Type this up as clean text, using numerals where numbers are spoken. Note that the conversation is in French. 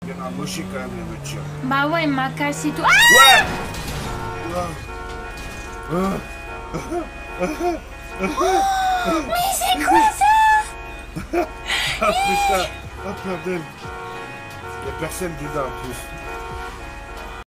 bien amoché quand même, les voitures. Bah ouais, il m'a cassé tout. Ah Ouais. mais c'est quoi ça? Ah putain. Oh bordel. Y'a personne dedans en plus.